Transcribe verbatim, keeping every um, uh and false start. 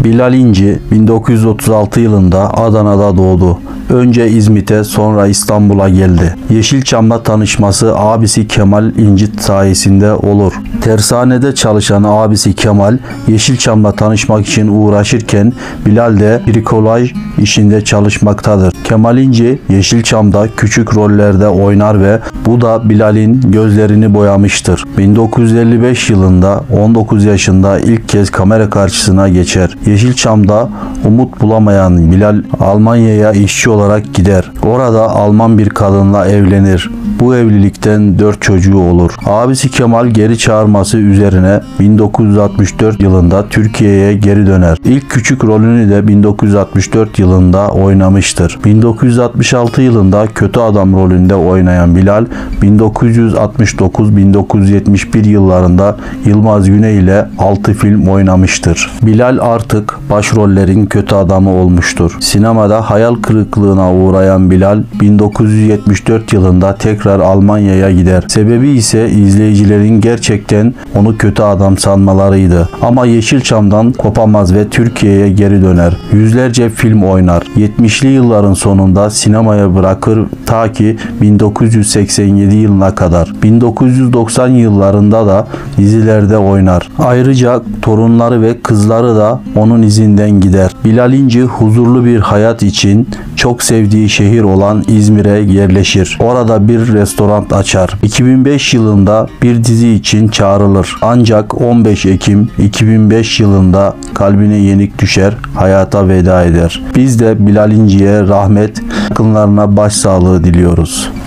Bilal İnci bin dokuz yüz otuz altı yılında Adana'da doğdu. Önce İzmit'e, sonra İstanbul'a geldi. Yeşilçam'la tanışması abisi Kemal İnci sayesinde olur. Tersanede çalışan abisi Kemal, Yeşilçam'la tanışmak için uğraşırken Bilal de brikolaj işinde çalışmaktadır. Kemal İnci Yeşilçam'da küçük rollerde oynar ve bu da Bilal'in gözlerini boyamıştır. bin dokuz yüz elli beş yılında on dokuz yaşında ilk kez kamera karşısına geçer. Yeşilçam'da umut bulamayan Bilal Almanya'ya işçi olarak gider. Orada Alman bir kadınla evlenir. Bu evlilikten dört çocuğu olur. Abisi Kemal geri çağırması üzerine bin dokuz yüz altmış dört yılında Türkiye'ye geri döner. İlk küçük rolünü de bin dokuz yüz altmış dört yılında oynamıştır. bin dokuz yüz altmış altı yılında kötü adam rolünde oynayan Bilal, bin dokuz yüz altmış dokuz bin dokuz yüz yetmiş bir yıllarında Yılmaz Güney ile altı film oynamıştır. Bilal artık başrollerin kötü adamı olmuştur. Sinemada hayal kırıklığına uğrayan Bilal, bin dokuz yüz yetmiş dört yılında tekrar Almanya'ya gider. Sebebi ise izleyicilerin gerçekten onu kötü adam sanmalarıydı. Ama Yeşilçam'dan kopamaz ve Türkiye'ye geri döner. Yüzlerce film oynar. yetmişli yılların sonunda sinemaya bırakır ta ki bin dokuz yüz seksen yedi yılına kadar. bin dokuz yüz doksan yıllarında da dizilerde oynar. Ayrıca torunları ve kızları da onun izinden gider. Bilal İnci huzurlu bir hayat için çok sevdiği şehir olan İzmir'e yerleşir. Orada bir restoran açar. iki bin beş yılında bir dizi için çağrılır. Ancak on beş Ekim iki bin beş yılında kalbine yenik düşer, hayata veda eder. Biz de Bilal İnci'ye rahmet, yakınlarına başsağlığı diliyoruz.